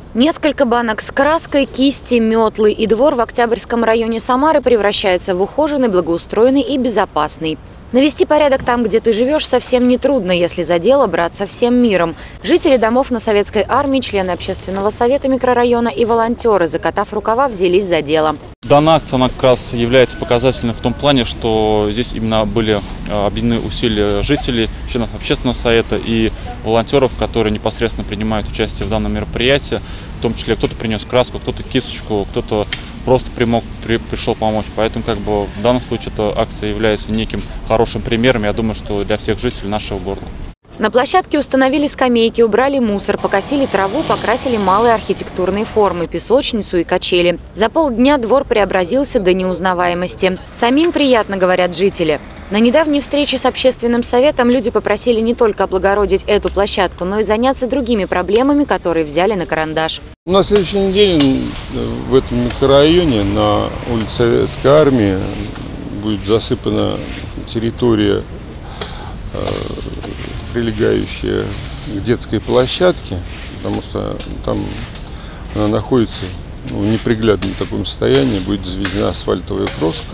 Несколько банок с краской, кисти, метлы и двор в Октябрьском районе Самары превращается в ухоженный, благоустроенный и безопасный. Навести порядок там, где ты живешь, совсем не трудно, если за дело браться всем миром. Жители домов на Советской армии, члены общественного совета микрорайона и волонтеры, закатав рукава, взялись за дело. Данная акция, она как раз является показательной в том плане, что здесь именно были объединены усилия жителей, членов общественного совета и волонтеров, которые непосредственно принимают участие в данном мероприятии. В том числе кто-то принес краску, кто-то кисточку, кто-то просто пришел помочь. Поэтому в данном случае эта акция является неким хорошим примером, я думаю, что для всех жителей нашего города. На площадке установили скамейки, убрали мусор, покосили траву, покрасили малые архитектурные формы, песочницу и качели. За полдня двор преобразился до неузнаваемости. Самим приятно, говорят жители. На недавней встрече с общественным советом люди попросили не только облагородить эту площадку, но и заняться другими проблемами, которые взяли на карандаш. На следующей неделе в этом микрорайоне на улице Советской армии будет засыпана территория, прилегающая к детской площадке, потому что там она находится в неприглядном таком состоянии, будет заведена асфальтовая крошка.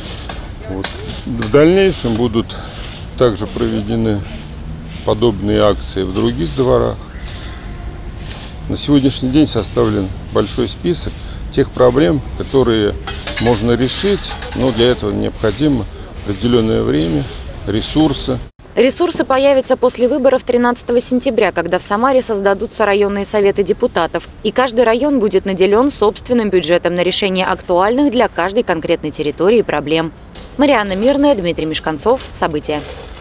В дальнейшем будут также проведены подобные акции в других дворах. На сегодняшний день составлен большой список тех проблем, которые можно решить, но для этого необходимо определенное время, ресурсы. Ресурсы появятся после выборов 13 сентября, когда в Самаре создадутся районные советы депутатов. И каждый район будет наделен собственным бюджетом на решение актуальных для каждой конкретной территории проблем. Марианна Мирная, Дмитрий Мешканцов. События.